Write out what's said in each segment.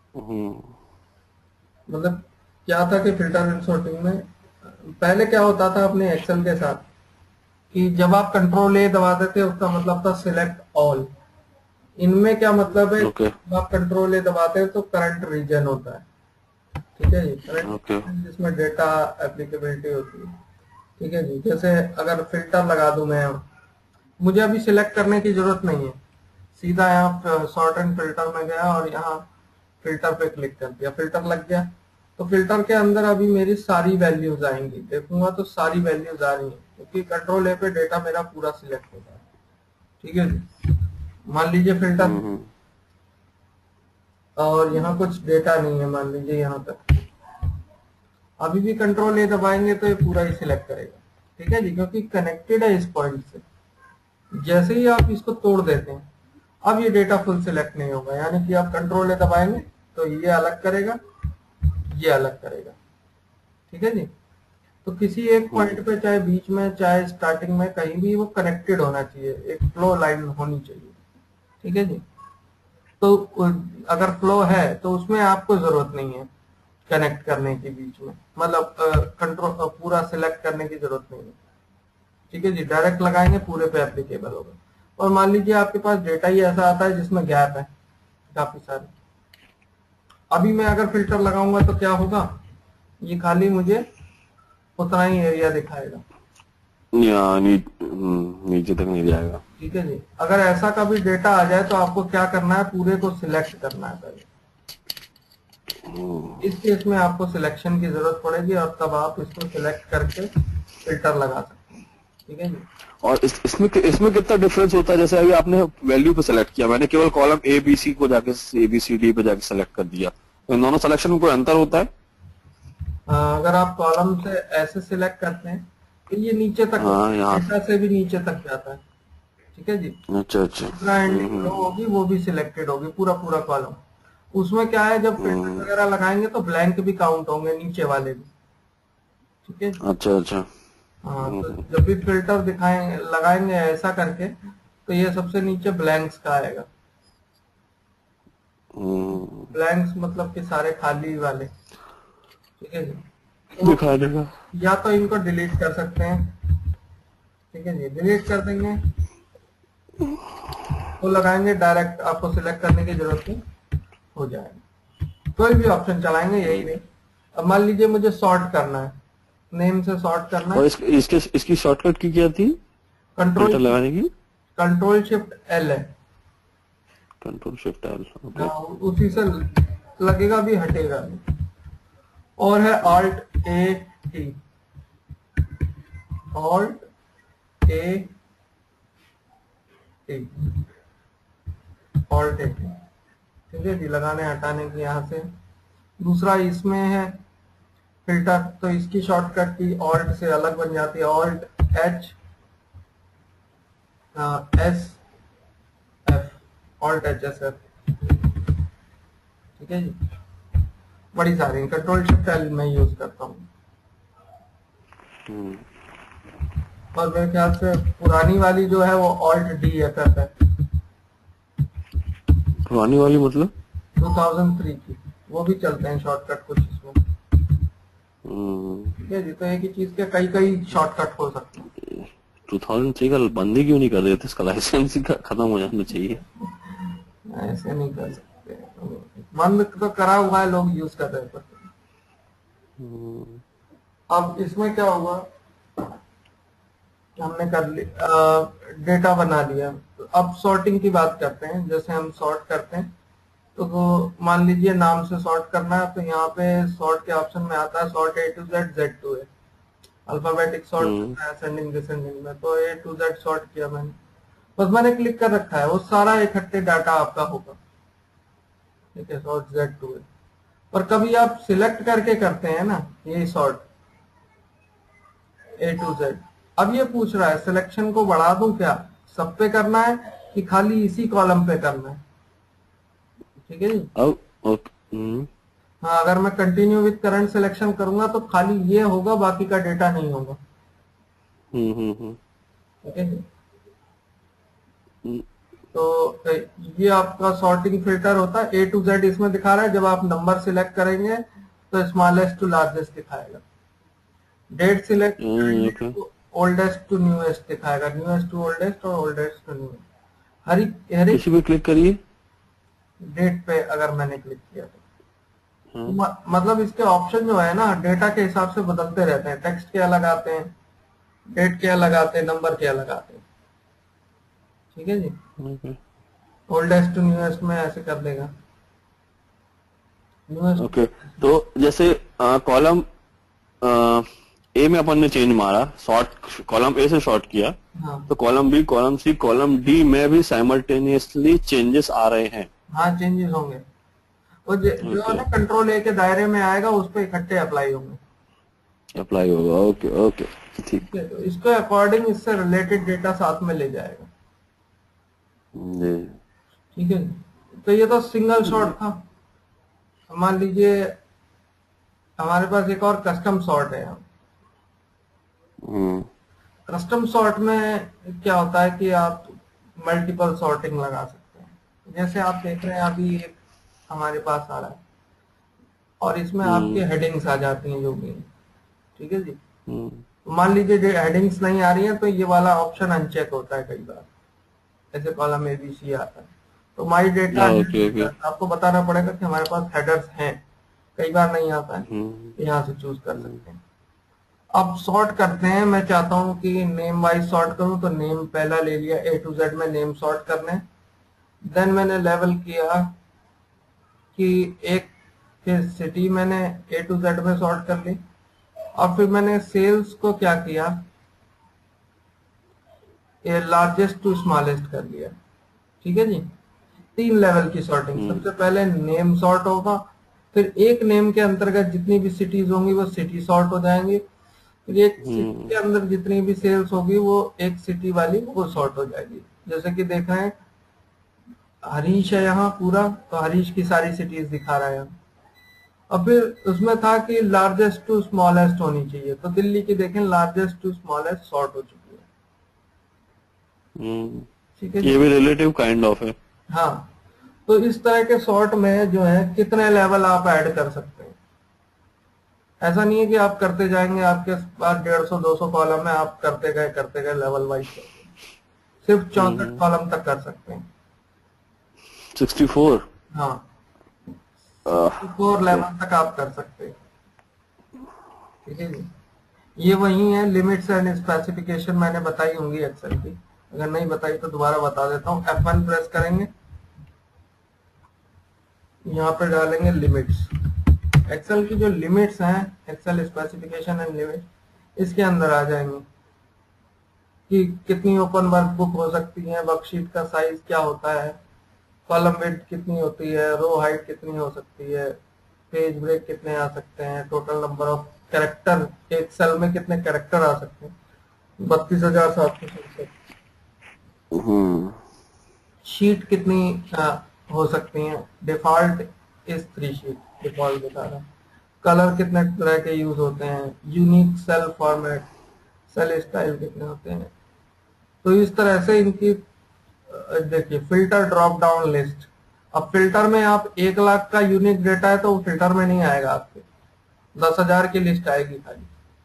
मतलब क्या था कि फिल्टर एंड सॉर्टिंग में पहले क्या होता था अपने एक्सेल के साथ कि जब आप कंट्रोल ए दबाते थे उसका मतलब था सिलेक्ट ऑल। इनमें क्या मतलब है, ओके। जब आप कंट्रोल ए दबाते हैं तो करंट रीजन होता है। ठीक है जी, करंट ओके। रीजन जिसमें डेटा एप्लीकेबिलिटी होती है। ठीक है जी, जैसे अगर फिल्टर लगा दूं मैं, मुझे अभी सिलेक्ट करने की जरूरत नहीं है, सीधा यहाँ सॉर्ट एंड फिल्टर में गया और यहाँ फिल्टर पे क्लिक कर दिया, फिल्टर लग गया। तो फिल्टर के अंदर अभी मेरी सारी वैल्यूज आएंगी, देखूंगा तो सारी वैल्यूज आ रही है क्योंकि कंट्रोल ए पे डेटा मेरा पूरा सिलेक्ट होगा। ठीक है जी, मान लीजिए फिल्टर हम्म। और यहाँ कुछ डेटा नहीं है, मान लीजिए यहाँ तक, अभी भी कंट्रोल ए दबाएंगे तो ये पूरा ही सिलेक्ट करेगा। ठीक है जी, क्योंकि कनेक्टेड है इस पॉइंट से। जैसे ही आप इसको तोड़ देते हैं, अब ये डेटा फुल सिलेक्ट नहीं होगा, यानी कि आप कंट्रोल ए दबाएंगे तो ये अलग करेगा, ये अलग करेगा। ठीक है जी, तो किसी एक पॉइंट पे चाहे बीच में चाहे स्टार्टिंग में कहीं भी वो कनेक्टेड होना चाहिए, एक फ्लो लाइन होनी चाहिए। ठीक है जी, तो अगर फ्लो है तो उसमें आपको जरूरत नहीं है कनेक्ट करने के बीच में, मतलब कंट्रोल पूरा सिलेक्ट करने की जरूरत नहीं है। ठीक है जी, डायरेक्ट लगाएंगे पूरे पे एप्लीकेबल होगा। और मान लीजिए आपके पास डेटा ही ऐसा आता है जिसमें गैप है काफी सारे, अभी मैं अगर फिल्टर लगाऊंगा तो क्या होगा, ये खाली मुझे उतना ही एरिया दिखाएगा। नीचे तक नहीं जाएगा। ठीक है जी, अगर ऐसा कभी डेटा आ जाए तो आपको क्या करना है, पूरे को सिलेक्ट करना है पहले। इस केस में आपको सिलेक्शन की जरूरत पड़ेगी और तब आप इसको सिलेक्ट करके फिल्टर लगा सकते हैं। ठीक है जी। और इसमें इसमें कितना डिफरेंस होता है? जैसे अभी आपने वैल्यू पे सेलेक्ट किया, मैंने केवल कॉलम ए बी सी को जाके ए बी सी डी पे जाके सेलेक्ट कर दिया, तो इन दोनों सिलेक्शन में कोई अंतर होता है? अगर आप कॉलम से ऐसे सिलेक्ट करते हैं तो ये नीचे तक हाँ, यहाँ। डेटा से भी नीचे तक जाता है। ठीक है जी, अच्छा, अच्छा। जितना एंडिंग रो होगी वो भी सिलेक्टेड होगी, पूरा पूरा कॉलम। उसमें क्या है, जब फिल्टर हम्म। वगैरह लगाएंगे तो ब्लैंक भी काउंट होंगे नीचे वाले भी। ठीक है, अच्छा, अच्छा। हाँ, तो जब भी फिल्टर दिखाएंगे लगाएंगे ऐसा करके तो ये सबसे नीचे ब्लैंक्स का आएगा। ब्लैंक्स मतलब कि सारे खाली वाले। ठीक है जी, तो दिखाने का। या तो इनको डिलीट कर सकते हैं। ठीक है जी, डिलीट कर देंगे तो लगाएंगे डायरेक्ट, आपको सिलेक्ट करने की जरूरत नहीं, हो जाएगा। कोई भी ऑप्शन चलाएंगे, यही नहीं। अब मान लीजिए मुझे सॉर्ट करना है, नेम से सॉर्ट करना और है। इसकी शॉर्टकट की क्या थी कंट्रोल फिल्टर लगाने की? कंट्रोल शिफ्ट एल है। Control shift L. ओके। हाँ, उसी से लगेगा भी हटेगा भी। और है alt A T, alt A T, alt A T. ठीक है जी, लगाने हटाने की यहाँ से। दूसरा इसमें है फिल्टर, तो इसकी शॉर्टकट की ऑल्ट से अलग बन जाती है, alt H S F, alt H S F. ठीक है जी, बड़ी सारी कंट्रोल शिफ्ट एल मैं यूज करता हूँ। और मेरे ख्याल से पुरानी वाली जो है वो ऑल्ट डी एफ एफ है, पुरानी वाली मतलब? 2003 की। वो भी चलते हैं शॉर्टकट कुछ इसमें। हम्म। ठीक है जी, तो एक ही चीज के कई कई शॉर्टकट हो सकते 2003 का बंद ही क्यों नहीं कर देते? इसका लाइसेंस ही खत्म हो जाना चाहिए। हैं, ऐसे नहीं कर सकते। बंद तो करा हुआ है, लोग यूज कर रहे हैं। अब इसमें क्या हुआ, हमने कर लिया, डेटा बना लिया। तो अब सॉर्टिंग की बात करते हैं। जैसे हम सॉर्ट करते हैं तो मान लीजिए नाम से सॉर्ट करना है, तो यहाँ पे सॉर्ट के ऑप्शन में आता है sort A to Z, Z to A, alphabetic sort hmm. करना है असेंडिंग डिसेंडिंग में, तो ए टू जेड सॉर्ट किया मैंने। बस मैंने क्लिक कर रखा है, वो सारा इकट्ठे डाटा आपका होगा। ठीक है, सॉर्ट जेड टू ए। और कभी आप सिलेक्ट करके करते हैं ना ये सॉर्ट ए टू जेड, अब ये पूछ रहा है सिलेक्शन को बढ़ा दूं क्या, सब पे करना है कि खाली इसी कॉलम पे करना है। ठीक है जी, अब ओके। हाँ, अगर मैं कंटिन्यू विद करंट सिलेक्शन करूंगा तो खाली ये होगा, बाकी का डेटा नहीं होगा। हम्म। ठीक है जी, तो ये आपका सॉर्टिंग फिल्टर होता है। A to Z इसमें दिखा रहा है। जब आप नंबर सिलेक्ट करेंगे तो स्मॉलेस्ट टू लार्जेस्ट दिखाएगा। डेट सिलेक्ट करेंगे ओके। तो ओल्डेस्ट टू न्यूएस्ट दिखाएगा, न्यूएस्ट टू ओल्डेस्ट और ओल्डेस्ट टू न्यूएस्ट। हर एक किसी पे क्लिक करिए। डेट पे अगर मैंने क्लिक किया तो हाँ। मतलब इसके ऑप्शन जो है ना डेटा के हिसाब से बदलते रहते हैं। टेक्स्ट क्या लगाते हैं, डेट क्या लगाते हैं, नंबर क्या लगाते हैं। ठीक है जी। ओके। ओल्डेस्ट टू न्यूएस्ट में ऐसे कर देगा, न्यूएस्ट। ओके, तो जैसे कॉलम ए में अपन ने चेंज मारा, शॉर्ट कॉलम ए से शॉर्ट किया, हाँ तो column B, column C, column D में भी साइमल्टेनियसली चेंजेस आ रहे हैं। हाँ, चेंजेस होंगे। वो जो है ओके, ना कंट्रोल ए के दायरे में आएगा उस पर इकट्ठे अप्लाई होंगे। अप्लाई होगा। ओके ओके, ठीक। ठीक है, तो इसके अकॉर्डिंग इससे रिलेटेड डेटा साथ में ले जाएगा। जी। ठीक है जी। तो ये तो सिंगल शॉट था। मान लीजिए हमारे पास एक और कस्टम सॉर्ट है। हम्म। कस्टम सॉर्ट में क्या होता है कि आप मल्टीपल सॉर्टिंग लगा सकते हैं। जैसे आप देख रहे हैं अभी एक हमारे पास आ रहा है और इसमें आपके हम्म। हेडिंग्स आ जाती हैं जो भी। ठीक है जी। हम्म। तो मान लीजिए हेडिंग्स नहीं आ रही है तो ये वाला ऑप्शन अनचेक होता है कई बार। ऐसे कॉलम ABC आता है तो माई डेटा ओके ओके। आपको बताना पड़ेगा कि हमारे पास हेडर्स हैं। कई बार नहीं आता है हम्म। तो यहाँ से चूज कर सकते हैं। अब सॉर्ट करते हैं। मैं चाहता हूं कि नेम वाइज सॉर्ट करूं तो नेम पहला ले लिया, A to Z में नेम सॉर्ट करने। देन मैंने लेवल किया कि एक, फिर सिटी मैंने A to Z में सॉर्ट कर ली और फिर मैंने सेल्स को क्या किया, ये लार्जेस्ट टू स्मॉलेस्ट कर लिया। ठीक है जी। 3 लेवल की सॉर्टिंग। हम्म। सबसे पहले नेम सॉर्ट होगा, फिर एक नेम के अंतर्गत जितनी भी सिटीज होंगी वो सिटी सॉर्ट हो जाएंगी, फिर एक सिटी हम्म। के अंदर जितनी भी सेल्स होगी वो एक सिटी वाली वो सॉर्ट हो जाएगी। जैसे कि देख रहे हैं हरीश है यहाँ पूरा, तो हरीश की सारी सिटीज दिखा रहा है यहाँ। और फिर उसमें था कि लार्जेस्ट टू स्मॉलेस्ट होनी चाहिए, तो दिल्ली की देखें लार्जेस्ट टू स्मॉलेस्ट सॉर्ट हो चुकी है। हम्म। ठीक है ये जी। भी रिलेटिव काइंड ऑफ है। हाँ, तो इस तरह के सॉर्ट में जो है कितने लेवल आप ऐड कर सकते हैं। ऐसा नहीं है कि आप करते जाएंगे, आपके पास 150-200 कॉलम है, आप करते गए लेवल वाइज करते हैं। सिर्फ 64 हम्म। कॉलम तक कर सकते हैं। 64। हाँ, 64 ओके। लेवल तक आप कर सकते हैं। ठीक है जी। ये वही है लिमिट्स एंड स्पेसिफिकेशन मैंने बताई होंगी एक्सेल की। अगर नहीं बताई तो दोबारा बता देता हूँ। F1 प्रेस करेंगे, यहाँ पे डालेंगे लिमिट्स। एक्सेल की जो लिमिट्स हैं, एक्सेल स्पेसिफिकेशन एंड लिमिट, इसके अंदर आ जाएंगे कि कितनी ओपन वर्कबुक हो सकती है, वर्कशीट का साइज क्या होता है, कॉलम विड्थ कितनी होती है, रो हाइट कितनी हो सकती है, पेज ब्रेक कितने आ सकते हैं, टोटल नंबर ऑफ कैरेक्टर, एक सेल में कितने कैरेक्टर आ सकते हैं, 32,767। हम्म। शीट कितनी हो सकती हैं, डिफॉल्ट इज 3 शीट, डिफॉल्ट बता रहा हूँ। कलर कितने तरह के यूज होते हैं, unique cell format, cell style कितने होते हैं। तो इस तरह से इनकी देखिए फिल्टर ड्रॉप डाउन लिस्ट। अब फिल्टर में आप 1 लाख का यूनिक डेटा है तो वो फिल्टर में नहीं आएगा, आपके 10,000 की लिस्ट आएगी खाली।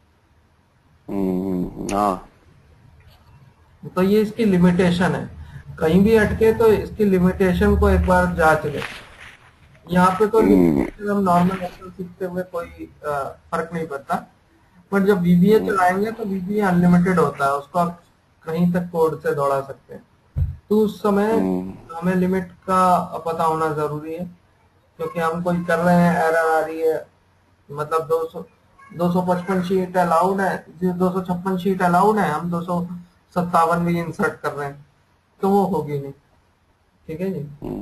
हाँ। तो ये इसकी लिमिटेशन है। कहीं भी अटके तो इसकी लिमिटेशन को एक बार जांच ले। यहाँ पे तो हम नॉर्मल एक्सेल सीखते हुए कोई फर्क नहीं पड़ता, पर जब VBA चलाएंगे तो VBA अनलिमिटेड होता है, उसको आप कहीं तक कोड से दौड़ा सकते हैं। तो उस समय हमें लिमिट का पता होना जरूरी है, क्योंकि हम कोई कर रहे हैं, एरर आ रही है, मतलब 255 शीट अलाउड है, 256 शीट अलाउड है, हम 257 भी इंसर्ट कर रहे हैं तो वो होगी नहीं। ठीक है जी।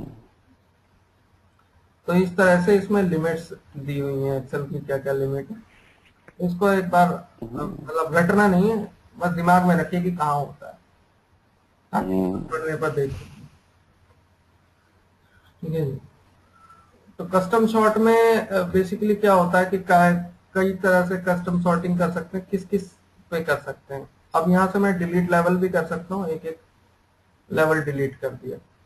तो इस तरह से इसमें लिमिट्स दी हुई हैं एक्सेल की, क्या क्या लिमिट है। इसको एक बार मतलब रटना नहीं है, बस दिमाग में रखिए कि कहाँ होता है, पढ़ने पर देखिए। ठीक है जी। तो कस्टम सॉर्ट में बेसिकली क्या होता है कि कई तरह से कस्टम सॉर्टिंग कर सकते हैं, किस किस पे कर सकते हैं। अब यहाँ से मैं डिलीट लेवल भी कर सकता हूँ, एक एक लेवल डिलीट कर दिया।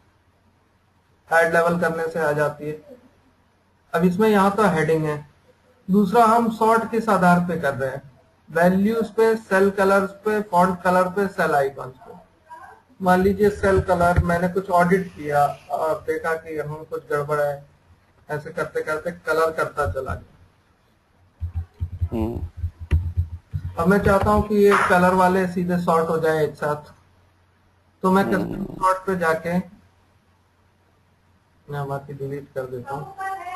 ऐड लेवल करने से आ जाती है। अब इसमें यहाँ तो हेडिंग है। दूसरा, हम सॉर्ट किस आधार पे कर रहे हैं, वैल्यूज पे, सेल कलर्स पे, फॉन्ट कलर पे, सेल आइकॉन्स पे। मान लीजिए सेल कलर मैंने कुछ ऑडिट किया और देखा कि हम कुछ गड़बड़ है, ऐसे करते करते कलर करता चला गया। अब मैं चाहता हूं कि ये कलर वाले सीधे सॉर्ट हो जाए एक साथ, तो मैं कस्टम सॉर्ट पे जाके मैं बाकी डिलीट कर देता हूँ।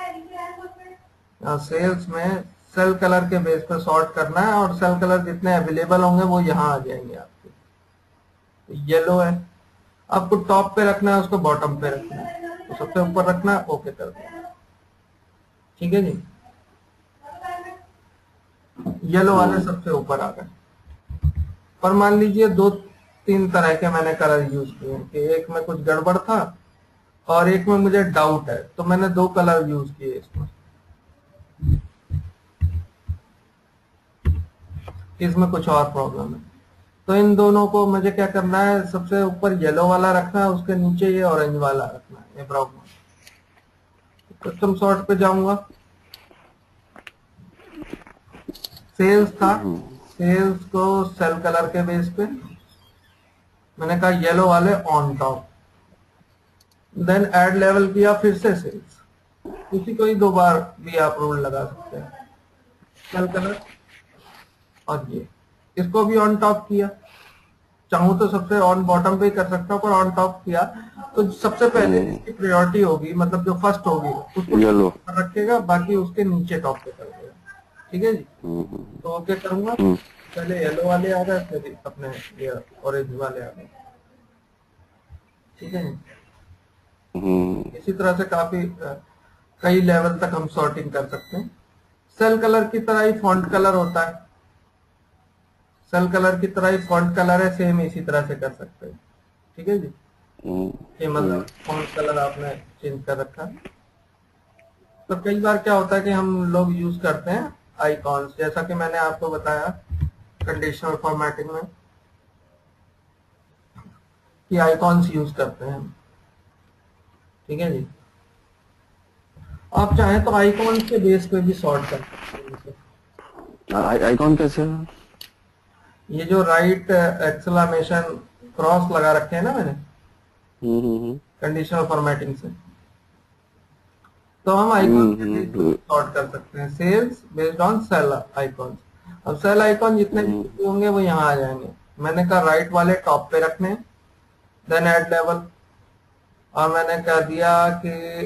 सेल्स में सेल कलर के बेस पे सॉर्ट करना है और सेल कलर जितने अवेलेबल होंगे वो यहाँ आ जाएंगे आपके। येलो है, आपको टॉप पे रखना है, उसको बॉटम पे रखना है, तो सबसे ऊपर रखना है, ओके कर देना। ठीक है जी, येलो वाले सबसे ऊपर आ गए। पर मान लीजिए दो तीन तरह के मैंने कलर यूज किए कि एक में कुछ गड़बड़ था और एक में मुझे डाउट है, तो मैंने दो कलर यूज किए इसमें। इसमें कुछ और प्रॉब्लम है, तो इन दोनों को मुझे क्या करना है, सबसे ऊपर येलो वाला रखना है, उसके नीचे ये ऑरेंज वाला रखना है, ये ब्राउन वाला। कस्टम सॉर्ट पे जाऊंगा, सेल्स था, सेल्स को सेल कलर के बेस पे मैंने कहा येलो वाले on top, then add level किया, फिर से सेल्स। इसी को ही दो बार भी आप रूल लगा सकते हैं, सेल कलर और ये, इसको भी ऑन टॉप किया। चाहूं तो सबसे ऑन बॉटम पे ही कर सकता हूं, पर ऑन टॉप किया तो सबसे पहले इसकी प्रायोरिटी होगी, मतलब जो फर्स्ट होगी उसको येलो रखेगा, बाकी उसके नीचे टॉप पे कर देगा। ठीक है जी, तो ओके करूंगा, पहले येलो वाले आ गए, फिर अपने ये ऑरेंज वाले आ गए। ठीक है जी, इसी तरह से काफी कई लेवल तक हम सॉर्टिंग कर सकते हैं। सेल कलर की तरह ही फॉन्ट कलर होता है, सेल कलर की तरह ही फॉन्ट कलर है, सेम इसी तरह से कर सकते हैं। ठीक है जी, ये मतलब फॉन्ट कलर आपने चेंज कर रखा है। तो कई बार क्या होता है कि हम लोग यूज करते हैं आइकॉन्स, जैसा कि मैंने आपको बताया कंडीशनल फॉर्मेटिंग में कि आइकॉन्स यूज करते हैं। ठीक है जी, आप चाहें तो आइकॉन्स के बेस पे भी सॉर्ट कर सकते हैं। आइकॉन कैसे है? ये जो राइट एक्सक्लेमेशन क्रॉस लगा रखे हैं ना मैंने कंडीशनल फॉर्मेटिंग से, तो हम आइकॉन के बेस पे सॉर्ट कर सकते हैं, cells based on cell icon. अब सेल आइकॉन जितने भी होंगे वो यहाँ आ जाएंगे। मैंने कहा राइट वाले टॉप पे रखने हैं, देन ऐड लेवल, और मैंने कह दिया कि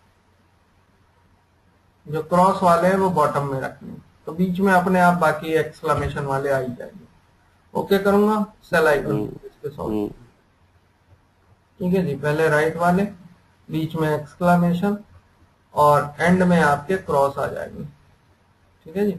जो क्रॉस वाले हैं वो बॉटम में रखने हैं, तो बीच में अपने आप बाकी एक्सक्लेमेशन वाले आ ही जाएंगे। ओके करूंगा, सेल आइकन पे सॉल्व। ठीक है जी, पहले राइट वाले, बीच में एक्सक्लेमेशन और एंड में आपके क्रॉस आ जाएंगे। ठीक है जी,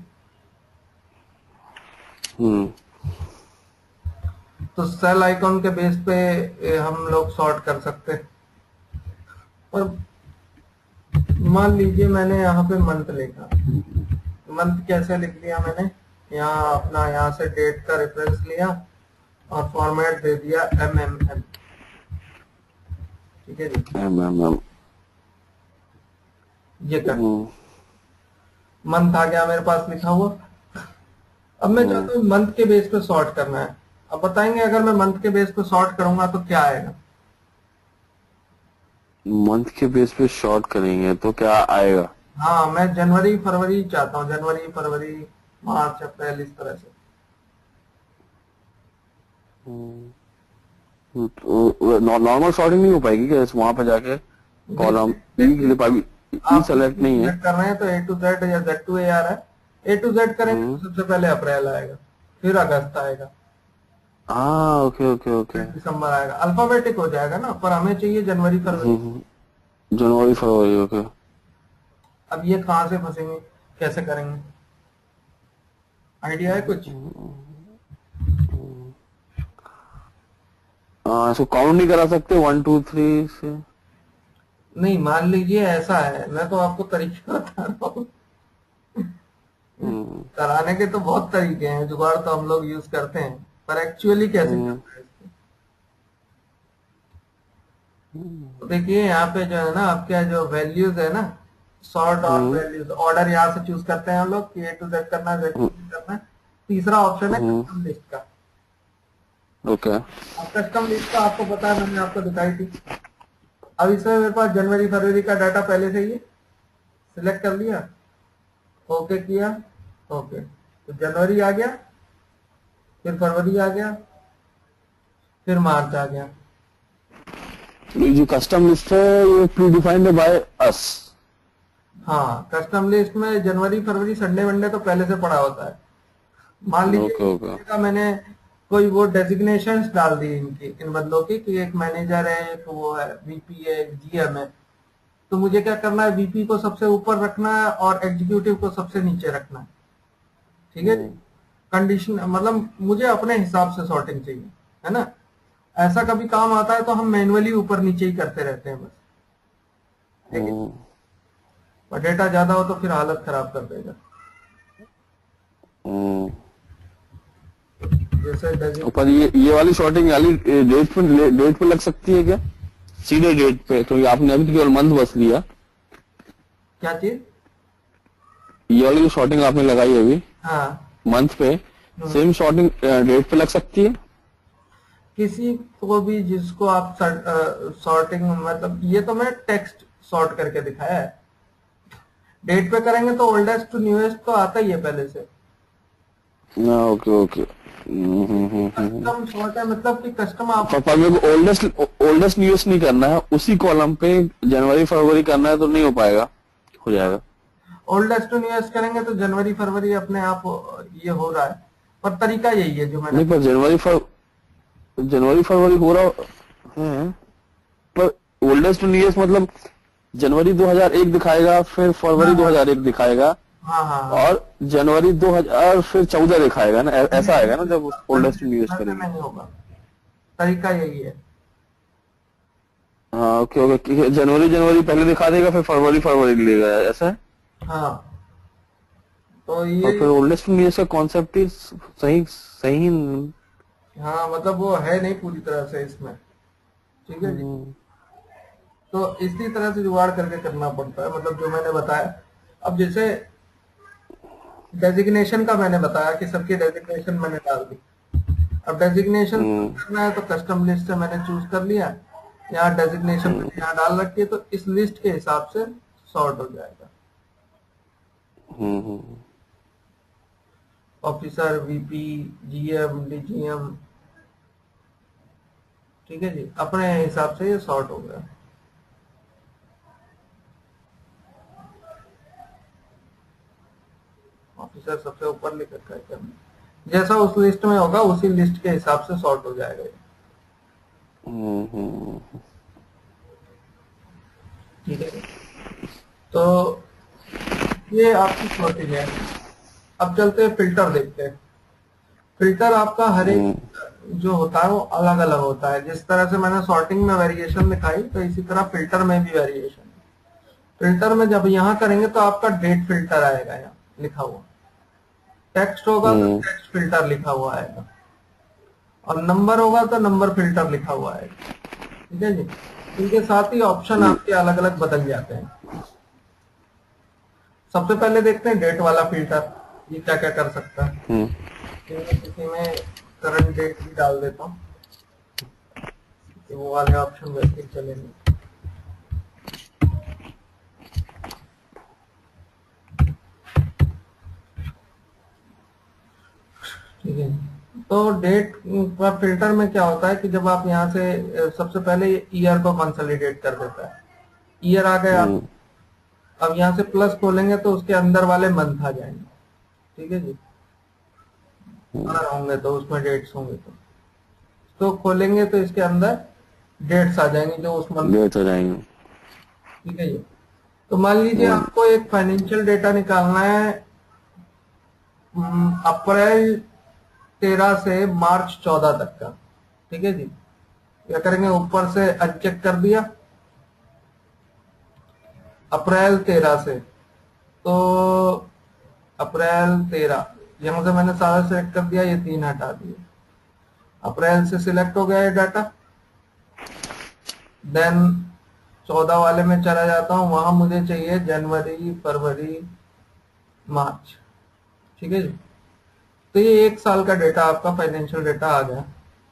तो सेल आइकॉन के बेस पे हम लोग सॉर्ट कर सकते हैं। और मान लीजिए मैंने यहाँ पे मंथ लिखा, मंथ कैसे लिख दिया मैंने, यहाँ अपना यहाँ से डेट का रेफरेंस लिया और फॉर्मेट दे दिया MMM। ठीक है जी, ये कर मंथ आ गया मेरे पास लिखा हुआ। अब मैं चाहता हूँ मंथ के बेस पे सॉर्ट करना है। अब बताएंगे अगर मैं मंथ के बेस पे सॉर्ट करूंगा तो क्या आएगा? मंथ के बेस पे शॉर्ट करेंगे तो क्या आएगा? हाँ, मैं जनवरी फरवरी चाहता हूँ, जनवरी फरवरी मार्च अप्रैल, इस तरह से। नॉर्मल शॉर्टिंग नहीं हो पाएगी क्या वहां पे जाके? कॉलम आप सेलेक्ट नहीं है कर रहे हैं तो A to Z या Z to A आ रहा है। A to Z करेंगे तो सबसे पहले अप्रैल आएगा, फिर अगस्त आएगा, हाँ ओके ओके ओके, दिसंबर आएगा, अल्फाबेटिक हो जाएगा ना, पर हमें चाहिए जनवरी फरवरी। जनवरी फरवरी ओके। अब ये कहाँ से फंसेंगे, कैसे करेंगे, आइडिया है कुछ? इसको काउंट नहीं करा सकते 1 2 3 से? नहीं, मान लीजिए ऐसा है, मैं तो आपको तरीका बता रहा हूँ। कराने के तो बहुत तरीके हैं, जुगाड़ तो हम लोग यूज करते हैं, पर एक्चुअली कैसे करते हैं इसको? तो देखिए यहाँ पे जो है ना आपके जो वैल्यूज है ना, सॉर्ट और वैल्यूज, ऑर्डर यहाँ से चूज करते हैं हम लोग कि ए टू जेड करना है, जेड टू जेड करना है। तीसरा ऑप्शन है कस्टम लिस्ट का। ओके। अब कस्टम लिस्ट का आपको पता है, मैंने आपको दिखाई थी। अब इसमें मेरे पास जनवरी फरवरी का डाटा पहले से ही सिलेक्ट कर लिया, ओके किया, ओके, तो जनवरी आ गया, फिर फरवरी आ गया, फिर मार्च आ गया। ये जो कस्टम लिस्ट है ये प्री डिफाइंड बाय अस। हाँ, कस्टम लिस्ट में जनवरी फरवरी संडे मंडे तो पहले से पड़ा होता है। मान ओके लीजिए ओके। का मैंने कोई वो डेजिग्नेशंस डाल दी इनकी, इन बंदों की, कि एक मैनेजर है, एक वो है, वीपी है, एक जीएम है। तो मुझे क्या करना है, वीपी को सबसे ऊपर रखना है और एग्जीक्यूटिव को सबसे नीचे रखना है। ठीक है जी। कंडीशन मतलब मुझे अपने हिसाब से सॉर्टिंग चाहिए, है ना। ऐसा कभी काम आता है तो हम मैनुअली ऊपर नीचे ही करते रहते हैं बस, ठीक है। और डेटा ज्यादा हो तो फिर हालत खराब कर देगा। जैसे पर ये वाली शॉर्टिंग वाली डेट पे लग सकती है क्या, सीधे डेट पे? तो आपने अभी तो केवल मंथ बस लिया। क्या चीज? ये वाली जो शॉर्टिंग आपने लगाई अभी हाँ, मंथ पे, सेम शॉर्टिंग डेट पे लग सकती है? किसी को भी जिसको आप सॉर्टिंग, मतलब ये तो मैं टेक्स्ट सॉर्ट करके दिखाया है। डेट पे करेंगे तो ओल्डेस्ट टू न्यूएस्ट तो आता ही है पहले से। Okay okay. कस्टम सॉर्ट है मतलब कि कस्टम आप पर मेरे को ओल्डेस्ट न्यूज़ नहीं करना है, उसी कॉलम पे जनवरी फरवरी करना है तो नहीं हो पाएगा? हो जाएगा। ओल्डेस्ट टू न्यूएस्ट करेंगे तो जनवरी फरवरी अपने आप ये हो रहा है, पर तरीका यही है जो मैंने। नहीं, पर जनवरी फरवरी हो रहा है, पर ओल्डेस्ट न्यूज़ मतलब जनवरी 2001 दिखाएगा, फिर फरवरी हाँ, 2001 दिखाएगा, हाँ, हाँ, हाँ। और जनवरी 2000 फिर 14 दिखाएगा ना, ऐसा आएगा ना जब ओल्डेस्ट न्यूज़ ऐसा करेंगे। नहीं होगा, तरीका यही है। हाँ ओके ओके। जनवरी पहले दिखा देगा, फिर फरवरी फरवरी लेगा, ऐसा है? हाँ, तो और ये, फिर ओल्डेस्ट न्यूज़ का कॉन्सेप्ट ही सही सही। हाँ मतलब वो है नहीं पूरी तरह से इसमें, ठीक है जी। तो इसी तरह से जुगाड़ करके करना पड़ता है, मतलब जो मैंने बताया। अब जैसे डेजिग्नेशन का मैंने बताया कि सबकी डेजिग्नेशन मैंने डाल दी। अब डेजिग्नेशन करना है तो कस्टम लिस्ट से मैंने चूज कर लिया, यहाँ डेजिग्नेशन मैंने यहाँ डाल रखी है, तो इस लिस्ट के हिसाब से सॉर्ट हो जाएगा। ऑफिसर, वीपी, जीएम, डीजीएम, ठीक है जी, अपने हिसाब से ये सॉर्ट हो गया। ऑफिसर सबसे ऊपर लिख रखा है क्या? जैसा उस लिस्ट में होगा उसी लिस्ट के हिसाब से सॉर्ट हो जाएगा ये। ठीक है, तो ये आपकी सॉर्टिंग है। अब चलते हैं फिल्टर देखते हैं। फिल्टर आपका हर एक जो होता है वो अलग अलग होता है। जिस तरह से मैंने सॉर्टिंग में वेरिएशन दिखाई, तो इसी तरह फिल्टर में भी वेरिएशन है। फिल्टर में जब यहाँ करेंगे तो आपका डेट फिल्टर आएगा, यहाँ लिखा हुआ। टेक्स्ट होगा तो टेक्स्ट फिल्टर लिखा हुआ आएगा, और नंबर होगा तो नंबर फिल्टर लिखा हुआ आएगा। ठीक है जी। इनके साथ ही ऑप्शन आपके अलग अलग बदल जाते हैं। सबसे पहले देखते हैं डेट वाला फिल्टर, ये क्या क्या कर सकता है। किसी में करंट डेट भी डाल देता हूँ, वो वाले ऑप्शन वैसे ही चलेंगे। ठीक है, तो डेट का फिल्टर में क्या होता है कि जब आप यहाँ से सबसे पहले ईयर को कंसोलिडेट कर देता है। ईयर आ गया, अब यहाँ से प्लस खोलेंगे तो उसके अंदर वाले मंथ आ जाएंगे। ठीक है जी, अगर होंगे तो उसमें डेट्स होंगे तो खोलेंगे तो इसके अंदर डेट्स आ जाएंगे जो उस मंथ डेट हो जाएंगे। ठीक है जी। तो मान लीजिए आपको एक फाइनेंशियल डेटा निकालना है अप्रैल 13 से मार्च 14 तक का। ठीक है जी, क्या करेंगे, ऊपर से अनचेक कर दिया अप्रैल 13 से, तो अप्रैल 13 यहां से मैंने सारा सिलेक्ट कर दिया, ये 3 हटा दिए। अप्रैल से सिलेक्ट हो गया ये डाटा, देन 14 वाले में चला जाता हूं, वहां मुझे चाहिए जनवरी, फरवरी, मार्च। ठीक है जी। तो ये 1 साल का डेटा आपका फाइनेंशियल डेटा आ गया।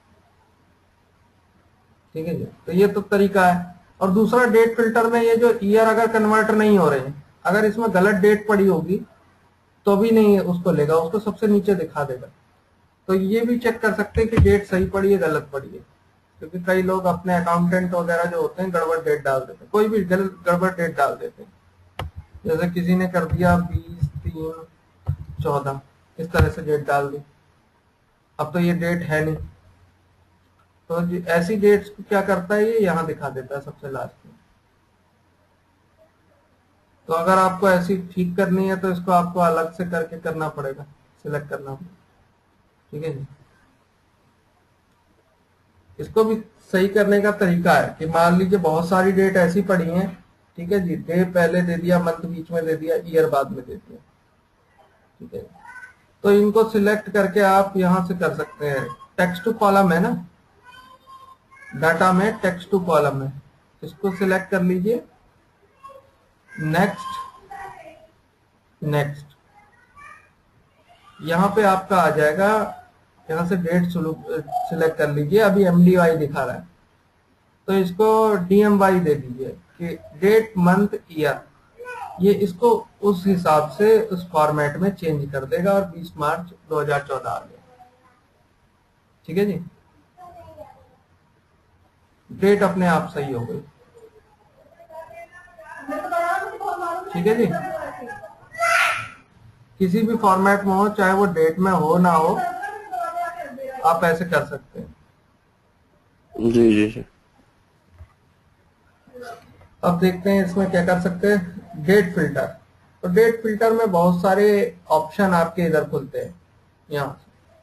ठीक है जी। तो ये तो तरीका है। और दूसरा, डेट फिल्टर में ये जो ईयर अगर कन्वर्ट नहीं हो रहे हैं, अगर इसमें गलत डेट पड़ी होगी तो भी नहीं उसको लेगा, उसको सबसे नीचे दिखा देगा। तो ये भी चेक कर सकते हैं कि डेट सही पड़ी है गलत पड़ी है, क्योंकि कई लोग अपने अकाउंटेंट वगैरह जो होते हैं गड़बड़ डेट डाल देते हैं, कोई भी गड़बड़ डेट डाल देते हैं। जैसे किसी ने कर दिया 20/3/14, इस तरह से डेट डाल दी। अब तो ये डेट है नहीं, तो ऐसी डेट्स को क्या करता है, ये यहाँ दिखा देता है सबसे लास्ट में। तो अगर आपको ऐसी ठीक करनी है तो इसको आपको अलग से करके करना पड़ेगा, सिलेक्ट करना पड़ेगा। ठीक है जी। इसको भी सही करने का तरीका है कि मान लीजिए बहुत सारी डेट ऐसी पड़ी हैं, ठीक है जी, डे पहले दे दिया, मंथ बीच में दे दिया, ईयर बाद में दे दिया। ठीक है, तो इनको सिलेक्ट करके आप यहां से कर सकते हैं। टेक्स्ट टू कॉलम है ना, डाटा में टेक्स्ट टू कॉलम है, इसको सिलेक्ट कर लीजिए। नेक्स्ट, नेक्स्ट, यहां पे आपका आ जाएगा, यहां से डेट सिलेक्ट कर लीजिए। अभी MDY दिखा रहा है तो इसको DMY दे दीजिए कि डेट, मंथ, ईयर। ये इसको उस हिसाब से उस फॉर्मेट में चेंज कर देगा और 20 मार्च 2014 आ गया। ठीक है जी, डेट अपने आप सही हो गई। ठीक है जी, किसी भी फॉर्मेट में हो, चाहे वो डेट में हो ना हो, आप ऐसे कर सकते हैं। जी जी जी। अब देखते हैं इसमें क्या कर सकते हैं। डेट फिल्टर, तो डेट फिल्टर में बहुत सारे ऑप्शन आपके इधर खुलते हैं। यहाँ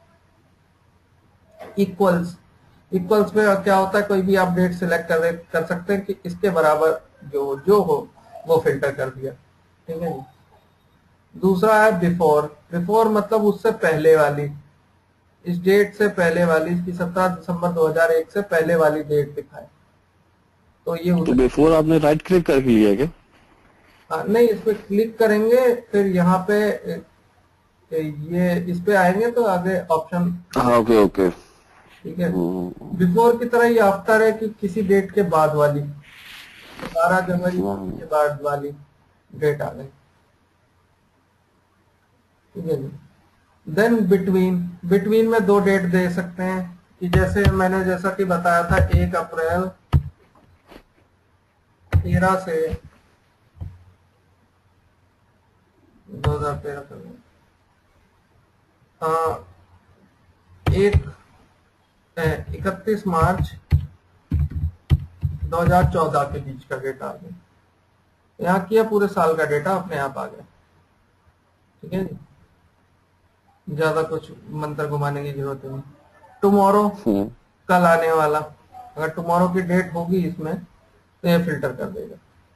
इक्वल्स, इक्वल्स पे क्या होता है, कोई भी आप डेट सिलेक्ट कर सकते हैं कि इसके बराबर जो हो वो फिल्टर कर दिया। ठीक है जी। दूसरा है बिफोर, बिफोर मतलब उससे पहले वाली, इस डेट से पहले वाली, इसकी 17 दिसंबर 2001 से पहले वाली डेट दिखाए, तो ये तो बिफोर आपने राइट क्लिक करके लिया क्या? नहीं, इस पे क्लिक करेंगे, फिर यहाँ पे ये इस पे आएंगे तो आगे ऑप्शन। हाँ, ओके ओके। ठीक है, बिफोर की तरह ही आफ्टर है कि किसी डेट के बाद वाली, 12 जनवरी के बाद वाली डेट आ गई। ठीक है जी। देन बिटवीन, बिटवीन में 2 डेट दे सकते हैं कि जैसे मैंने जैसा कि बताया था 1 अप्रैल 13 से 2013 तक, 31 मार्च 2014 के बीच का डेटा आ गया। यहाँ किया पूरे साल का डेटा अपने आप आ गया। ठीक है जी, ज्यादा कुछ मंत्र घुमाने की जरूरत नहीं। टुमारो, कल आने वाला, अगर टुमारो की डेट होगी इसमें तो ये फिल्टर कर देगा।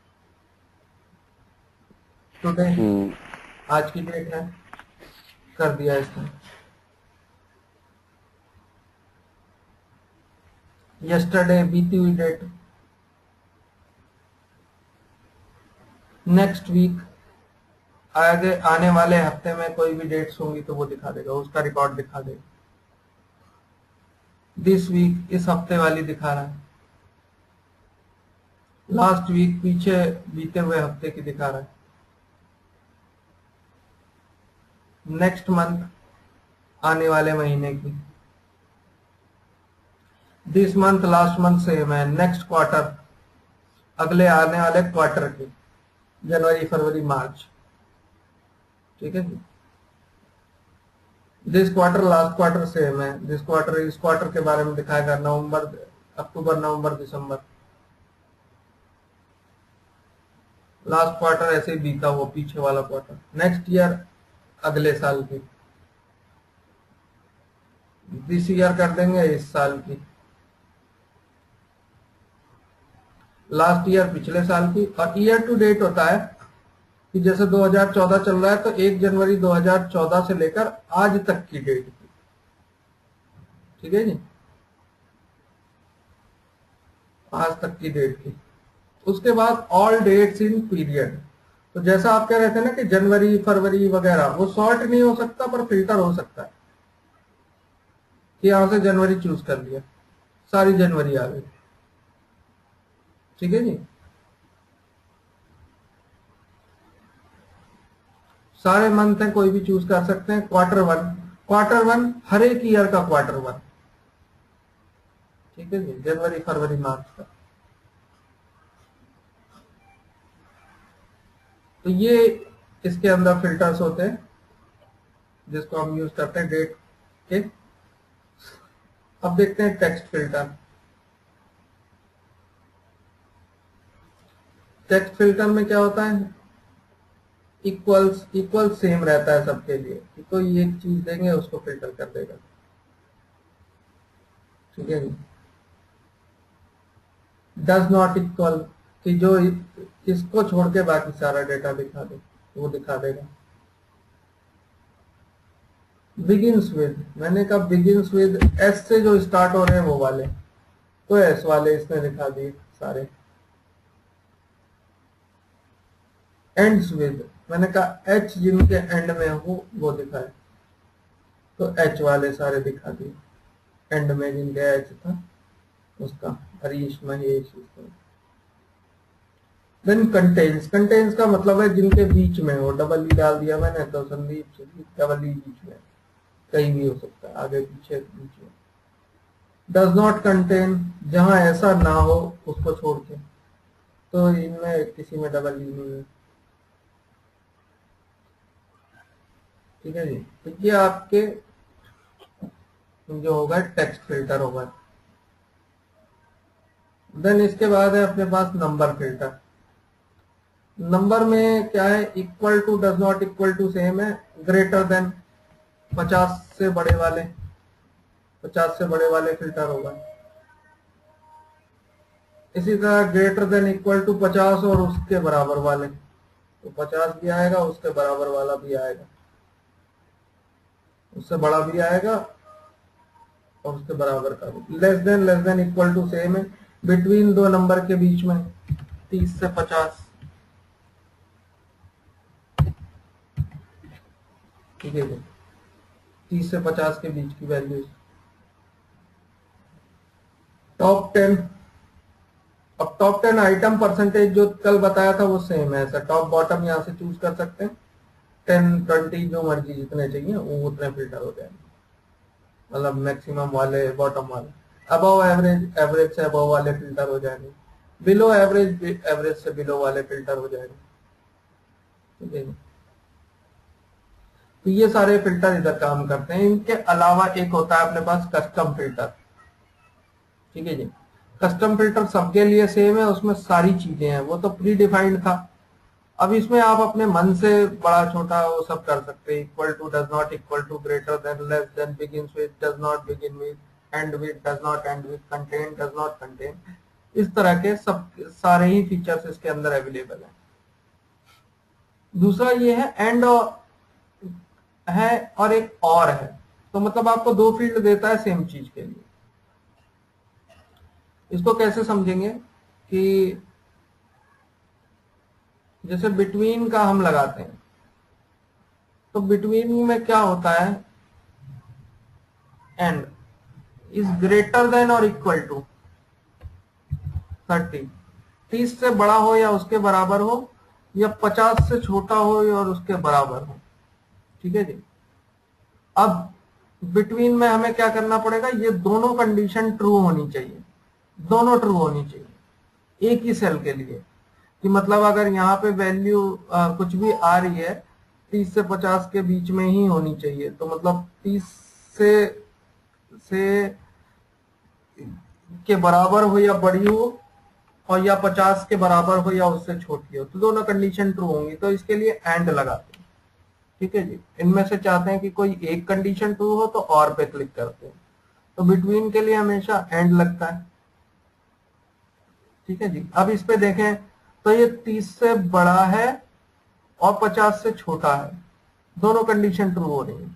टुडे, आज की डेट है, कर दिया इसने। यस्टरडे, बीती हुई डेट। नेक्स्ट वीक, आगे आने वाले हफ्ते में कोई भी डेट्स होंगी तो वो दिखा देगा, उसका रिकॉर्ड दिखा देगा। दिस वीक, इस हफ्ते वाली दिखा रहा है। लास्ट वीक, पीछे बीते हुए हफ्ते की दिखा रहा है। नेक्स्ट मंथ, आने वाले महीने की। This month, last month same है। नेक्स्ट क्वार्टर, अगले आने वाले क्वार्टर की, जनवरी, फरवरी, मार्च। ठीक है जी। This quarter, last quarter same है। दिस क्वार्टर, इस क्वार्टर के बारे में दिखाएगा, नवंबर, अक्टूबर, नवंबर, दिसंबर। लास्ट क्वार्टर ऐसे ही बीता हुआ, पीछे वाला क्वार्टर। नेक्स्ट ईयर, अगले साल की। दिस ईयर कर देंगे, इस साल की। लास्ट ईयर, पिछले साल की। और ईयर टू डेट होता है कि जैसे 2014 चल रहा है तो 1 जनवरी 2014 से लेकर आज तक की डेट की। ठीक है जी। आज तक की डेट की। उसके बाद ऑल डेट्स इन पीरियड। तो जैसा आप कह रहे थे ना कि जनवरी फरवरी वगैरह, वो सॉर्ट नहीं हो सकता पर फिल्टर हो सकता है कि यहां से जनवरी चूज कर लिया, सारी जनवरी आ गई। ठीक है जी, सारे मंथ हैं, कोई भी चूज कर सकते हैं। क्वार्टर वन हर एक ईयर का क्वार्टर वन। ठीक है जी, जनवरी फरवरी मार्च का। तो ये इसके अंदर फिल्टर्स होते हैं जिसको हम यूज करते हैं डेट के। अब देखते हैं टेक्स्ट फिल्टर। टेक्स्ट फिल्टर में क्या होता है, इक्वल सेम रहता है सबके लिए, कि कोई एक चीज देंगे उसको फिल्टर कर देगा। ठीक है जी, डज नॉट इक्वल, कि जो इसको छोड़ के बाकी सारा डेटा दिखा दे वो दिखा देगा। बिगिंस विद, मैंने कहा बिगिंस विद एस से जो स्टार्ट हो रहे हैं वो वाले, तो एस वाले इसने दिखा दिए सारे। एंड्स विद, मैंने कहा एच जिनके एंड में हो वो दिखाए, तो एच वाले सारे दिखा दिए, एंड में जिनके एच था उसका, Harish Mahesh. Then contains, contains का मतलब है जिनके बीच में हो, डबल ई डाल दिया मैंने तो संदीप डबल ई बीच में, कहीं भी हो सकता है, आगे पीछे बीच में। डज नॉट कंटेन, जहां ऐसा ना हो उसको छोड़ के, तो इनमें किसी में डबल ई नहीं है। ठीक है जी, तो ये आपके जो होगा टेक्स्ट फिल्टर होगा। देन इसके बाद है अपने पास नंबर फिल्टर। नंबर में क्या है, equal to does not equal to same है, ग्रेटर देन 50 से बड़े वाले, 50 से बड़े वाले फिल्टर होगा। इसी तरह ग्रेटर देन इक्वल टू 50 और उसके बराबर वाले, तो 50 भी आएगा, उसके बराबर वाला भी आएगा, उससे बड़ा भी आएगा और उसके बराबर का भी। Less than equal to same है, बिटवीन दो नंबर के बीच में 30 से 50। ठीक है, 30 से 50 के बीच की वैल्यूज। टॉप 10, अब टॉप 10 आइटम परसेंटेज जो कल बताया था वो सेम है, ऐसा टॉप बॉटम यहाँ से चूज कर सकते हैं, 10 20 जो मर्जी जितने चाहिए वो उतने फिल्टर हो जाएंगे, मतलब मैक्सिमम वाले बॉटम वाले। अबव एवरेज, एवरेज से अबव वाले फिल्टर हो जाएंगे, बिलो एवरेज, एवरेज से बिलो वाले फिल्टर हो जाएंगे। ठीक है, तो ये सारे फिल्टर इधर काम करते हैं। इनके अलावा एक होता है अपने पास कस्टम फिल्टर। ठीक है जी, कस्टम फिल्टर सबके लिए सेम है, उसमें सारी चीजें हैं, वो तो प्री डिफाइंड था। अब इसमें आप अपने मन से बड़ा छोटा वो सब कर सकते हैं, equal to, does not equal to, greater than, less than, begins with, does not begin with, end with, does not end with, contain, does not contain. इस तरह के सब सारे ही फीचर्स इसके अंदर अवेलेबल है। दूसरा ये है एंड है और एक और है, तो मतलब आपको दो फील्ड देता है सेम चीज के लिए। इसको कैसे समझेंगे कि जैसे बिटवीन का हम लगाते हैं, तो बिटवीन में क्या होता है, एंड इज ग्रेटर देन और इक्वल टू 30, 30 से बड़ा हो या उसके बराबर हो, या 50 से छोटा हो और उसके बराबर हो। ठीक है जी, अब बिटवीन में हमें क्या करना पड़ेगा, ये दोनों कंडीशन ट्रू होनी चाहिए, दोनों ट्रू होनी चाहिए एक ही सेल के लिए, कि मतलब अगर यहाँ पे वैल्यू कुछ भी आ रही है 30 से 50 के बीच में ही होनी चाहिए, तो मतलब 30 से के बराबर हो या बड़ी हो, और या 50 के बराबर हो या उससे छोटी हो, तो दोनों कंडीशन ट्रू होंगी, तो इसके लिए एंड लगाते हैं। ठीक है जी, इनमें से चाहते हैं कि कोई एक कंडीशन ट्रू हो तो और पे क्लिक करते हैं, तो बिटवीन के लिए हमेशा एंड लगता है। ठीक है जी, अब इस पे देखें तो ये 30 से बड़ा है और 50 से छोटा है, दोनों कंडीशन ट्रू हो रही है।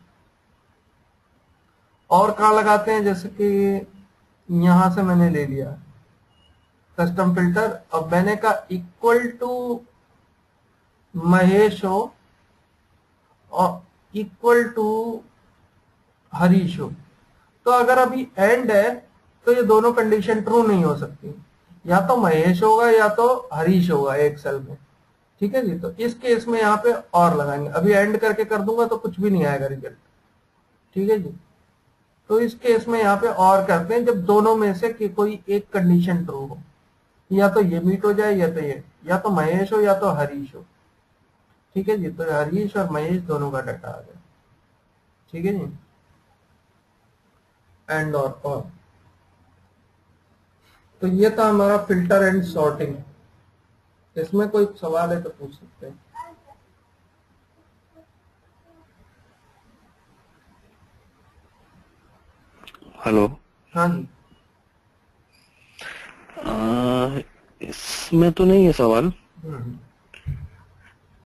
और कहाँ लगाते हैं, जैसे कि यहां से मैंने ले लिया, कस्टम फिल्टर, अब मैंने कहा इक्वल टू महेश हो और इक्वल टू हरीश हो। तो अगर अभी एंड है तो ये दोनों कंडीशन ट्रू नहीं हो सकती, या तो महेश होगा या तो हरीश होगा एक सेल में। ठीक है जी, तो इस केस में यहाँ पे और लगाएंगे, अभी एंड करके कर दूंगा तो कुछ भी नहीं आएगा रिजल्ट। ठीक है जी, तो इस केस में यहाँ पे और करते हैं जब दोनों में से कोई एक कंडीशन ट्रू हो, या तो ये मीट हो जाए या तो ये, या तो महेश हो या तो हरीश हो। ठीक है जी, तो हरीश और महेश दोनों का डाटा आ जाए। ठीक है जी, एंड और तो ये था हमारा फिल्टर एंड सॉर्टिंग। इसमें कोई सवाल है तो पूछ सकते हैं। हेलो। हाँ जी। इसमें तो नहीं है सवाल।